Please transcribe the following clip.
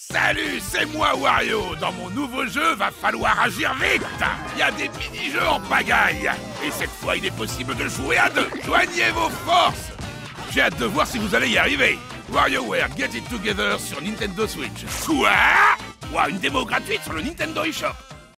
Salut, c'est moi Wario. Dans mon nouveau jeu, va falloir agir vite. Il y a des mini-jeux en pagaille. Et cette fois, il est possible de jouer à deux. Joignez vos forces. J'ai hâte de voir si vous allez y arriver. WarioWare Get It Together sur Nintendo Switch. Quoi? Ouah, une démo gratuite sur le Nintendo eShop.